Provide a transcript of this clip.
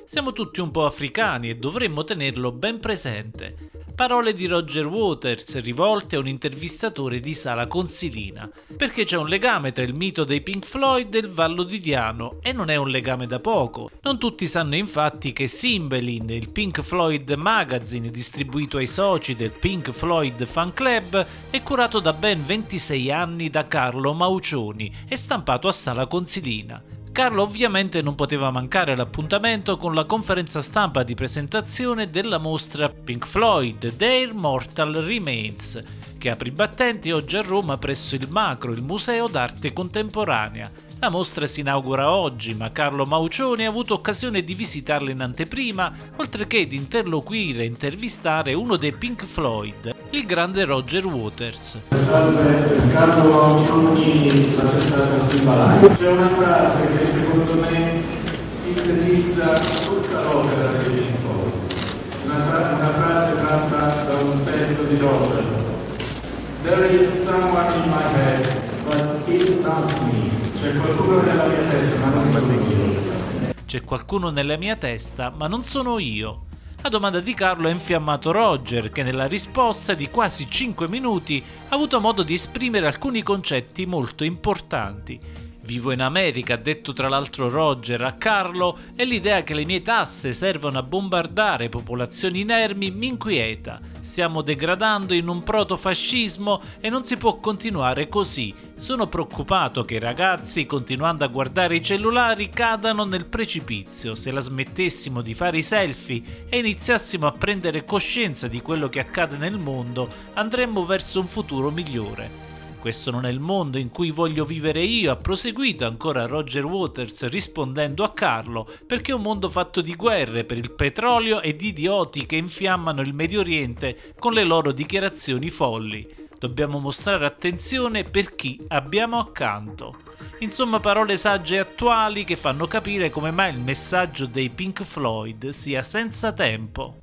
Siamo tutti un po' africani e dovremmo tenerlo ben presente. Parole di Roger Waters rivolte a un intervistatore di Sala Consilina, perché c'è un legame tra il mito dei Pink Floyd e il Vallo di Diano, e non è un legame da poco. Non tutti sanno infatti che Cymbeline, il Pink Floyd Magazine distribuito ai soci del Pink Floyd Fan Club, è curato da ben 26 anni da Carlo Maucioni e stampato a Sala Consilina. Carlo ovviamente non poteva mancare all'appuntamento con la conferenza stampa di presentazione della mostra Pink Floyd Their Mortal Remains, che apre i battenti oggi a Roma presso il Macro, il Museo d'Arte Contemporanea. La mostra si inaugura oggi, ma Carlo Maucioni ha avuto occasione di visitarla in anteprima, oltre che di interloquire e intervistare uno dei Pink Floyd, il grande Roger Waters. Salve, Carlo Maucioni, la testata Simbalive. C'è una frase che secondo me sintetizza tutta l'opera dei Pink Floyd. Una frase tratta da un testo di Roger. There is someone in my head, but it's not me. C'è qualcuno nella mia testa, ma non sono io. C'è qualcuno nella mia testa, ma non sono io. La domanda di Carlo ha infiammato Roger, che nella risposta di quasi 5 minuti ha avuto modo di esprimere alcuni concetti molto importanti. Vivo in America, ha detto tra l'altro Roger a Carlo, e l'idea che le mie tasse servano a bombardare popolazioni inermi mi inquieta. Stiamo degradando in un protofascismo e non si può continuare così. Sono preoccupato che i ragazzi, continuando a guardare i cellulari, cadano nel precipizio. Se la smettessimo di fare i selfie e iniziassimo a prendere coscienza di quello che accade nel mondo, andremmo verso un futuro migliore. Questo non è il mondo in cui voglio vivere io, ha proseguito ancora Roger Waters rispondendo a Carlo, perché è un mondo fatto di guerre per il petrolio e di idioti che infiammano il Medio Oriente con le loro dichiarazioni folli. Dobbiamo mostrare attenzione per chi abbiamo accanto. Insomma, parole sagge e attuali che fanno capire come mai il messaggio dei Pink Floyd sia senza tempo.